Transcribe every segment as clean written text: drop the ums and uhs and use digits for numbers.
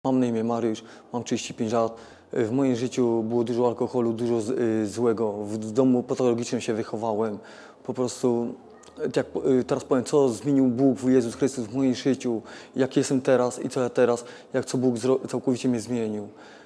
Mam na imię Mariusz, mam 35 lat. W moim życiu było dużo alkoholu, dużo złego. W domu patologicznym się wychowałem. Po prostu, jak teraz powiem, co zmienił Bóg, Jezus Chrystus w moim życiu, jak jestem teraz i co ja teraz, jak co Bóg całkowicie mnie zmienił.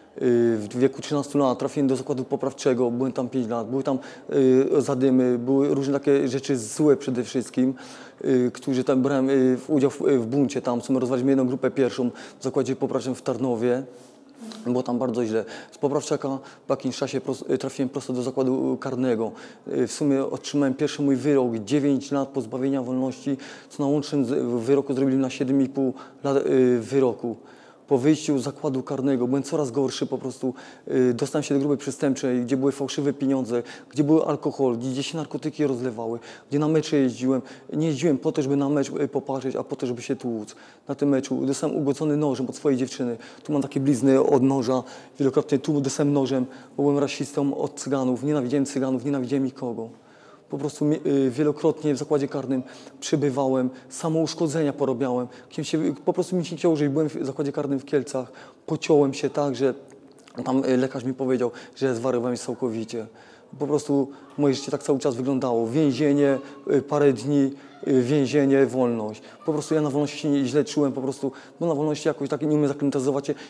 W wieku 13 lat trafiłem do zakładu poprawczego, byłem tam 5 lat, były tam zadymy, były różne takie rzeczy złe przede wszystkim, którzy tam brałem udział w buncie tam, my rozwaliliśmy jedną grupę pierwszą w zakładzie poprawczym w Tarnowie. Było tam bardzo źle. Z poprawczaka po jakimś czasie trafiłem prosto do zakładu karnego. W sumie otrzymałem pierwszy mój wyrok, 9 lat pozbawienia wolności, co na łącznym wyroku zrobili na 7,5 lat wyroku. Po wyjściu z zakładu karnego byłem coraz gorszy, po prostu dostałem się do grupy przestępczej, gdzie były fałszywe pieniądze, gdzie był alkohol, gdzie się narkotyki rozlewały, gdzie na mecze jeździłem. Nie jeździłem po to, żeby na mecz popatrzeć, a po to, żeby się tłuc. Na tym meczu dostałem ugodzony nożem od swojej dziewczyny. Tu mam takie blizny od noża, wielokrotnie tu dostałem nożem, bo byłem rasistą od cyganów, nienawidziłem nikogo. Po prostu wielokrotnie w zakładzie karnym przebywałem, samouszkodzenia porobiałem. Po prostu mi się chciało żyć. Byłem w zakładzie karnym w Kielcach, pociąłem się tak, że tam lekarz mi powiedział, że zwariowałem się całkowicie. Po prostu moje życie tak cały czas wyglądało. Więzienie, parę dni, więzienie, wolność. Po prostu ja na wolności się źle czułem, po prostu, bo na wolności jakoś tak nie umiem zaklimatyzować się,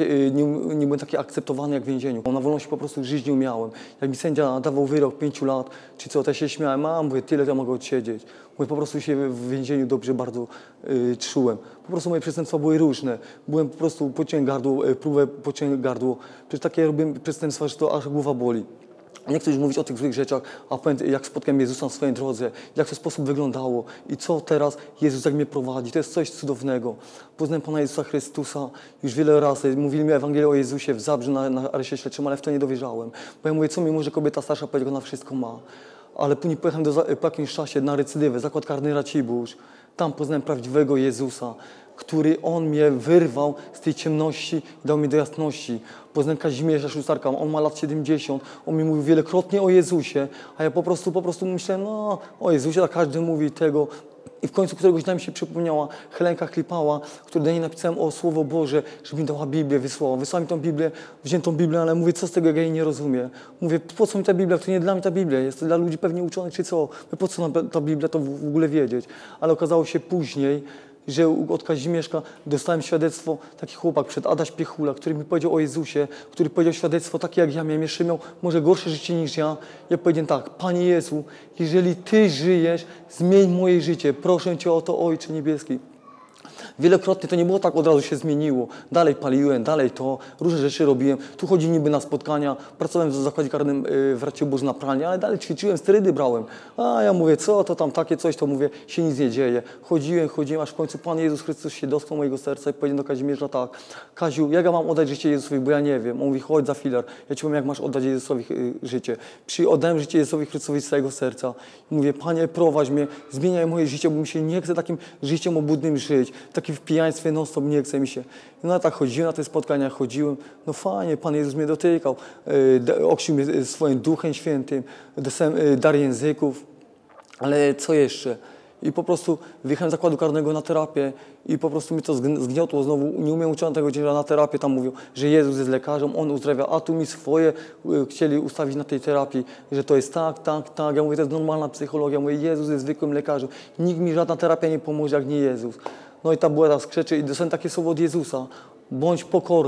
nie byłem taki akceptowany jak w więzieniu. Na wolności po prostu żyć nie umiałem. Jak mi sędzia dawał wyrok 5 lat, czy co, to ja się śmiałem, mówię, tyle to mogę odsiedzieć. Mówię, po prostu się w więzieniu dobrze bardzo czułem. Po prostu moje przestępstwa były różne. Byłem po prostu, pociąłem gardło, próbę pociąłem gardło. Przecież takie robiłem przestępstwa, że to aż głowa boli. Nie chcę już mówić o tych złych rzeczach, a powiem, jak spotkałem Jezusa na swojej drodze, jak to sposób wyglądało i co teraz Jezus jak mnie prowadzi. To jest coś cudownego. Poznałem Pana Jezusa Chrystusa już wiele razy. Mówili mi Ewangelię o Jezusie w Zabrzu na areszcie śledczym, ale w to nie dowierzałem. Bo ja mówię, co mi może kobieta starsza powiedzieć, ona wszystko ma. Ale później pojechałem po jakimś czasie na recydywę, zakład karny Racibórz. Tam poznałem prawdziwego Jezusa, który On mnie wyrwał z tej ciemności i dał mi do jasności. Poznałem Kazimierza Szustarka, on ma lat 70, on mi mówił wielokrotnie o Jezusie, a ja po prostu myślałem, no o Jezusie, tak każdy mówi tego. I w końcu któregoś dnia mi się przypomniała Helenka Klipała, której do niej napisałem o Słowo Boże, żeby mi dała Biblię, wysłała. Wysłała mi tą Biblię, wziąłem tą Biblię, ale mówię, co z tego, jak ja jej nie rozumiem. Mówię, po co mi ta Biblia? To nie dla mnie ta Biblia, jest to dla ludzi pewnie uczonych, czy co? Po co nam ta Biblia, to w ogóle wiedzieć? Ale okazało się później, że od Kazimierzka dostałem świadectwo, taki chłopak przed Adaś Piechula, który mi powiedział o Jezusie, który powiedział świadectwo takie jak ja miałem, jeszcze miał może gorsze życie niż ja. Ja powiedziałem tak, Panie Jezu, jeżeli Ty żyjesz, zmień moje życie, proszę Cię o to, Ojcze Niebieski. Wielokrotnie to nie było tak, od razu się zmieniło. Dalej paliłem, dalej to, różne rzeczy robiłem. Tu chodzi niby na spotkania, pracowałem w zakładzie karnym w Racibórzu na pralni, ale dalej ćwiczyłem, sterydy brałem. A ja mówię, co to tam takie coś, to mówię, się nic nie dzieje. Chodziłem, aż w końcu Pan Jezus Chrystus się dotknął mojego serca i powiedział do Kazimierza tak, Kaziu, jak ja mam oddać życie Jezusowi, bo ja nie wiem. On mówi, chodź za filar, ja Ci powiem, jak masz oddać Jezusowi życie. Oddałem życie Jezusowi Chrystusowi z całego serca. I mówię, Panie, prowadź mnie, zmieniaj moje życie, bo mi się nie chce takim życiem obłudnym żyć. W pijaństwie non-stop nie chce mi się. No tak chodziłem na te spotkania, no fajnie, Pan Jezus mnie dotykał, ochrzcił mnie swoim Duchem Świętym, dostałem dar języków, ale co jeszcze? I po prostu wyjechałem z zakładu karnego na terapię i po prostu mi to zgniotło znowu, nie umiem uczyć tego dziecka na terapię, tam mówią, że Jezus jest lekarzem, On uzdrawia, a tu mi swoje chcieli ustawić na tej terapii, że to jest tak. Ja mówię, to jest normalna psychologia, mówię, Jezus jest zwykłym lekarzem, nikt mi żadna terapia nie pomoże, jak nie Jezus. No i ta była ta skrzeczy i dostałem takie słowo od Jezusa, bądź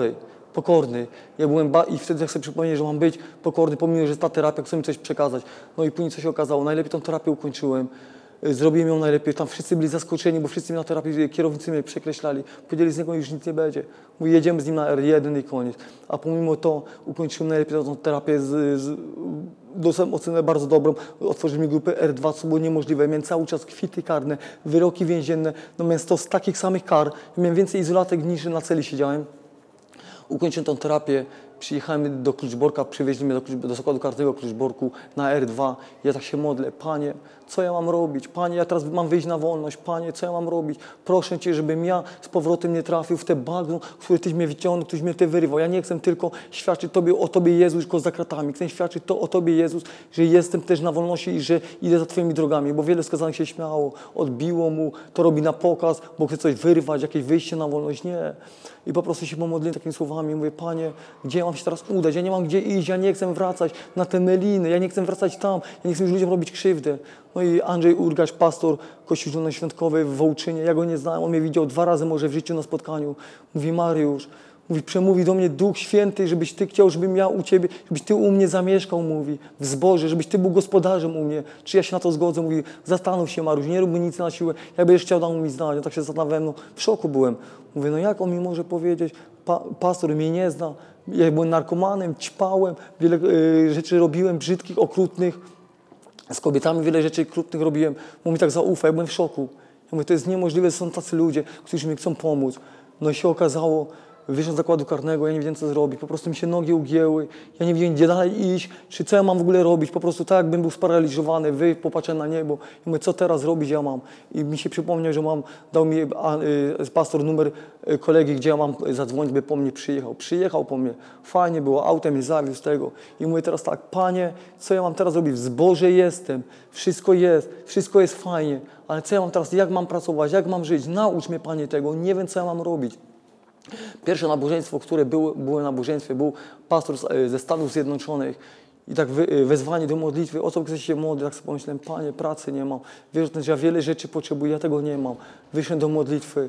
pokorny. Ja byłem i wtedy jak sobie przypomniałem, że mam być pokorny, pomimo, że ta terapia chce mi coś przekazać. No i później co się okazało, najlepiej tą terapię ukończyłem. Zrobiłem ją najlepiej, tam wszyscy byli zaskoczeni, bo wszyscy mi na terapii, kierownicy mnie przekreślali. Powiedzieli, z niego już nic nie będzie. Mówi, jedziemy z nim na R1 i koniec. A pomimo to ukończyłem najlepiej tą terapię, dostałem ocenę bardzo dobrą, otworzyli mi grupę R2, co było niemożliwe. Miałem cały czas kwity karne, wyroki więzienne, no miałem 100 z takich samych kar. Miałem więcej izolatek niż na celi siedziałem. Ukończyłem tą terapię Przyjechałem do Kluczborka, przywieźli mnie do zakładu karnego Kluczborku na R2. Ja tak się modlę, Panie, co ja mam robić? Panie, ja teraz mam wyjść na wolność. Panie, co ja mam robić? Proszę Cię, żebym ja z powrotem nie trafił w te bagno, które Tyś mnie wyciągnął, Tyś mnie Ty wyrywał. Ja nie chcę tylko świadczyć o Tobie, Jezus, tylko za kratami. Chcę świadczyć o Tobie, Jezus, że jestem też na wolności i że idę za Twoimi drogami. Bo wiele skazanych się śmiało, odbiło mu, to robi na pokaz, bo chce coś wyrwać, jakieś wyjście na wolność. Nie. I po prostu się pomodliłem takimi słowami. Mówię, Panie, gdzie ja mam się teraz udać? Ja nie mam gdzie iść, ja nie chcę wracać na te meliny, ja nie chcę wracać tam, ja nie chcę już ludziom robić krzywdę. No i Andrzej Urgaś, pastor Kościół Zielonoświątkowy w Wołczynie, ja go nie znałem, on mnie widział 2 razy może w życiu na spotkaniu. Mówi, Mariusz, mówi, przemówi do mnie Duch Święty, żebyś Ty chciał, żebym ja u Ciebie, żebyś Ty u mnie zamieszkał, mówi, w zborze, żebyś Ty był gospodarzem u mnie. Czy ja się na to zgodzę? Mówi, zastanów się, Mariusz, nie rób mi nic na siłę, jak będziesz chciał, dam mi znać. Ja tak się zastanawiałem, no w szoku byłem. Mówię, no jak on mi może powiedzieć, pastor mnie nie zna, ja byłem narkomanem, ćpałem, wiele rzeczy robiłem brzydkich, okrutnych, z kobietami wiele rzeczy okrutnych robiłem. Mówi, tak zaufaj, ja byłem w szoku. Ja mówię, to jest niemożliwe, są tacy ludzie, którzy mi chcą pomóc. No i się okazało, wyszedłem z zakładu karnego, ja nie wiedziałem, co zrobić. Po prostu mi się nogi ugięły. Ja nie wiedziałem, gdzie dalej iść, czy co ja mam w ogóle robić. Po prostu tak, jakbym był sparaliżowany, popatrzyłem na niebo. I mówię, co teraz robić ja mam? I mi się przypomniał, że dał mi pastor numer kolegi, gdzie ja mam zadzwonić, by po mnie przyjechał. Przyjechał po mnie. Fajnie było, autem mnie zawiózł z tego. I mówię teraz tak, Panie, co ja mam teraz robić? W zborze jestem, wszystko jest fajnie. Ale co ja mam teraz, jak mam pracować, jak mam żyć? Naucz mnie, Panie, tego. Nie wiem, co ja mam robić. Pierwsze nabożeństwo, które było nabożeństwie, był pastor ze Stanów Zjednoczonych i tak wezwanie do modlitwy, o co chcesz się modlić, tak sobie pomyślałem, Panie, pracy nie mam, wiesz, że ja wiele rzeczy potrzebuję, ja tego nie mam. Wyszedłem do modlitwy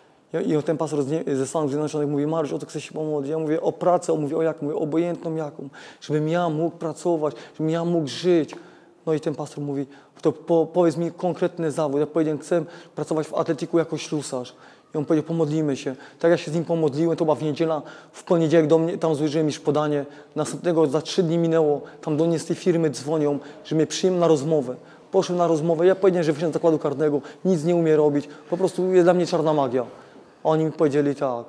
i ten pastor ze Stanów Zjednoczonych mówi, Mariusz, o co chcesz się pomodlić? Ja mówię o pracę, on mówi o jaką? Mówię, obojętną jaką, żebym ja mógł pracować, żebym ja mógł żyć. No i ten pastor mówi, to powiedz mi konkretny zawód. Ja powiedziałem, chcę pracować w atletiku jako ślusarz. I on powiedział, pomodlimy się. Tak ja się z nim pomodliłem, to była w niedziela, w poniedziałek do mnie, tam złożyłem już podanie. Następnego za 3 dni minęło, tam do mnie z tej firmy dzwonią, że mnie przyjmą na rozmowę. Poszłem na rozmowę, ja powiedziałem, że wyszedłem z zakładu karnego, nic nie umiem robić, po prostu jest dla mnie czarna magia. Oni mi powiedzieli tak,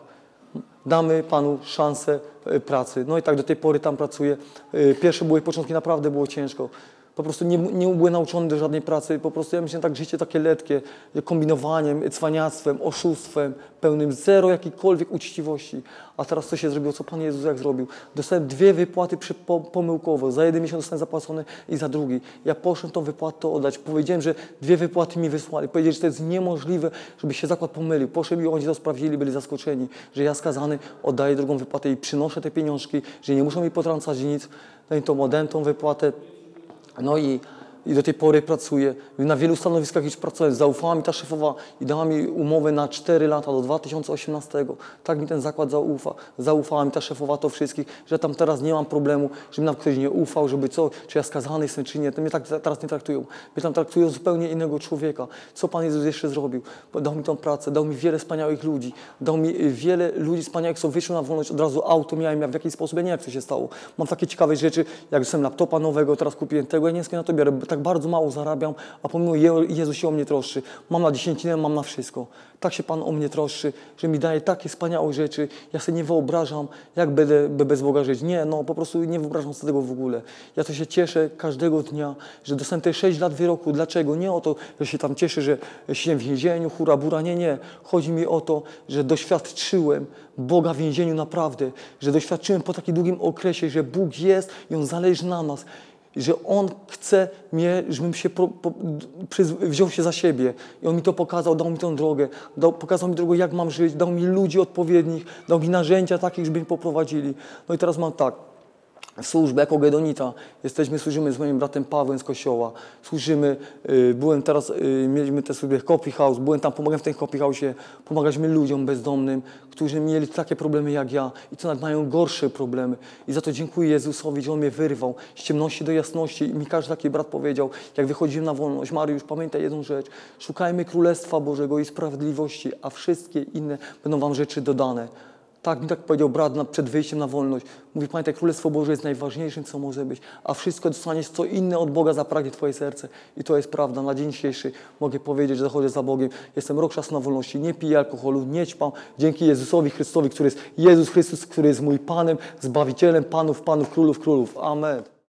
damy Panu szansę pracy. No i tak do tej pory tam pracuję. Pierwsze były początki, naprawdę było ciężko. Po prostu nie byłem nauczony do żadnej pracy. Po prostu ja myślałem tak, życie takie letkie, kombinowaniem, cwaniactwem, oszustwem, pełnym zero jakiejkolwiek uczciwości. A teraz co się zrobiło? Co Pan Jezus jak zrobił? Dostałem 2 wypłaty pomyłkowo. Za 1 miesiąc zostałem zapłacony i za drugi. Ja poszedłem tą wypłatę oddać. Powiedziałem, że 2 wypłaty mi wysłali. Powiedzieli, że to jest niemożliwe, żeby się zakład pomylił. Poszedłem i oni to sprawdzili, byli zaskoczeni, że ja skazany oddaję drugą wypłatę i przynoszę te pieniążki, że nie muszą mi potrącać nic. No i to oddałem tą wypłatę. No i do tej pory pracuję. Na wielu stanowiskach już pracowałem. Zaufała mi ta szefowa i dała mi umowę na 4 lata do 2018. Tak mi ten zakład zaufała mi ta szefowa to wszystkich, że tam teraz nie mam problemu, żeby nam ktoś nie ufał, żeby czy ja skazany jestem, czy nie. To mnie tak teraz nie traktują. Mnie tam traktują zupełnie innego człowieka. Co Pan Jezus jeszcze zrobił? Dał mi tą pracę, dał mi wiele wspaniałych ludzi. Dał mi wiele ludzi wspaniałych, co wyszło na wolność. Od razu auto miałem, w jakiś sposób, ja nie wiem, jak to się stało. Mam takie ciekawe rzeczy, jak dostałem laptopa nowego, teraz kupiłem tego, ja nie wiem, na to biorę. Tak bardzo mało zarabiam, a pomimo Jezus się o mnie troszczy. Mam na dziesięcinę, mam na wszystko. Tak się Pan o mnie troszczy, że mi daje takie wspaniałe rzeczy. Ja sobie nie wyobrażam, jak będę bez Boga żyć. Nie, no po prostu nie wyobrażam sobie tego w ogóle. Ja to się cieszę każdego dnia, że dostałem te 6 lat wyroku. Dlaczego? Nie o to, że się tam cieszę, że siedzę w więzieniu, hura, bura. Nie. Chodzi mi o to, że doświadczyłem Boga w więzieniu naprawdę. Że doświadczyłem po takim długim okresie, że Bóg jest i On zależy na nas. Że On chce mnie, żebym się wziął się za siebie. I On mi to pokazał, dał mi tę drogę, pokazał mi drogę, jak mam żyć, dał mi ludzi odpowiednich, dał mi narzędzia takich, żeby mnie poprowadzili. No i teraz mam tak, służbę jako Gedonita. Służymy z moim bratem Pawłem z kościoła. Służymy, byłem teraz, mieliśmy też sobie coffee house, byłem tam, pomagałem w tym coffee house'ie, pomagaliśmy ludziom bezdomnym, którzy mieli takie problemy jak ja i co nawet mają gorsze problemy. I za to dziękuję Jezusowi, że On mnie wyrwał z ciemności do jasności. I mi każdy taki brat powiedział, jak wychodziłem na wolność, Mariusz, pamiętaj jedną rzecz, szukajmy Królestwa Bożego i sprawiedliwości, a wszystkie inne będą wam rzeczy dodane. Tak mi tak powiedział brat przed wyjściem na wolność. Mówi, pamiętaj, Królestwo Boże jest najważniejszym, co może być, a wszystko dostaniesz, co inne od Boga zapragnie twoje serce. I to jest prawda. Na dzień dzisiejszy mogę powiedzieć, że zachodzę za Bogiem. Jestem rok czasu na wolności, nie piję alkoholu, nie ćpam. Dzięki Jezusowi Chrystusowi, który jest Jezus Chrystus, który jest mój Panem, Zbawicielem, Panów, Królów. Amen.